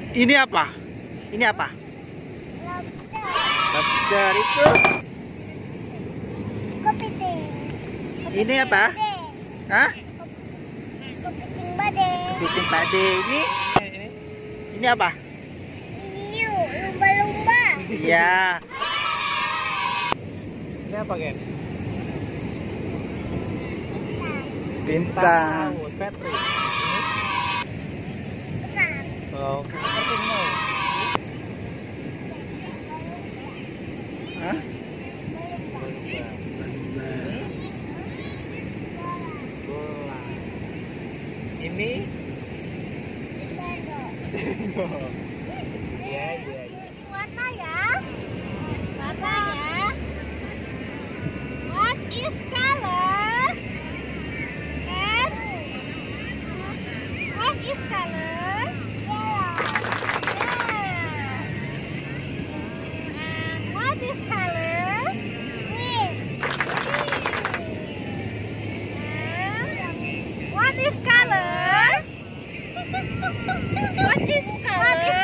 Ini apa? Ini apa? Lobster itu. Kepiting. Ini apa? Hah? Kepiting bade. Kepiting pade. Ini apa? Iu, lumba-lumba. Iya. Ini apa, Gen? Bintang. Petri. Benar. Oh, seperti mau. Hah? Bola. Ini? Sendok. Iya, iya. Warna ya. Warnanya. What is color? And what is color? Yellow. Yeah. And what is color? Green. And what is color? What is color?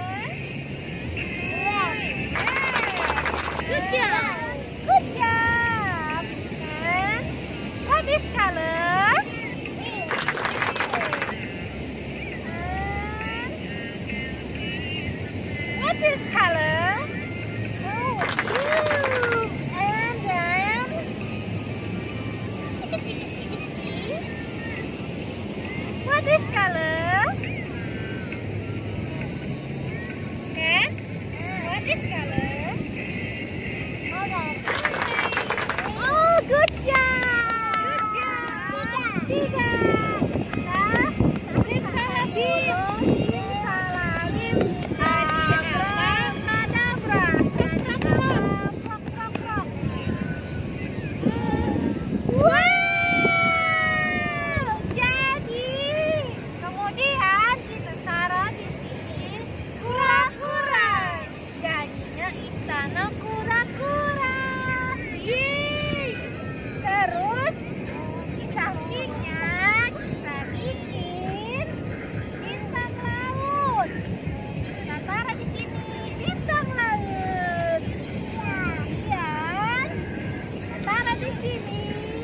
Good job. Good job. And what is color? And what is color? Oh, blue. And then what is color? Okay. What is color? Oh, good job. Good job. Tiga. Nah, periksa lagi. Periksa lagi. Kadabra. Wow. Jadi, kemudian kita taruh di sini kura-kura. Jadinya istana kura-kura. Yeay. Terus di sampingnya kita bikin bintang laut. Kita taruh di sini bintang laut. Ya, kita taruh di sini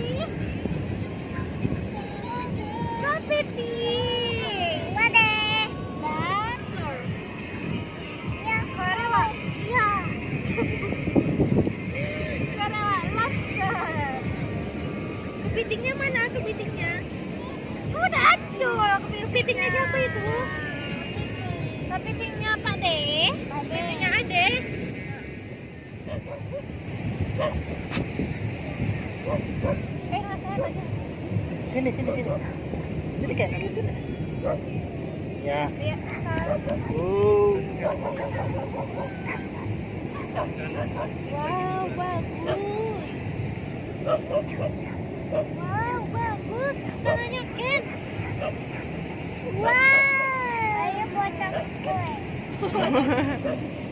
kepiting. Bade. Dan ya korewa. Ya. Kepitingnya mana kepitingnya? Oh, udah acur. Kepitingnya siapa itu? Kepitingnya Pak De. Kepitingnya Ade. Rasain aja. Sini. Sini kayak sini. Ya. Lihat. Wow, bagus. Wow, bagus. Istananya Ken. Wow. Ayo potong kue.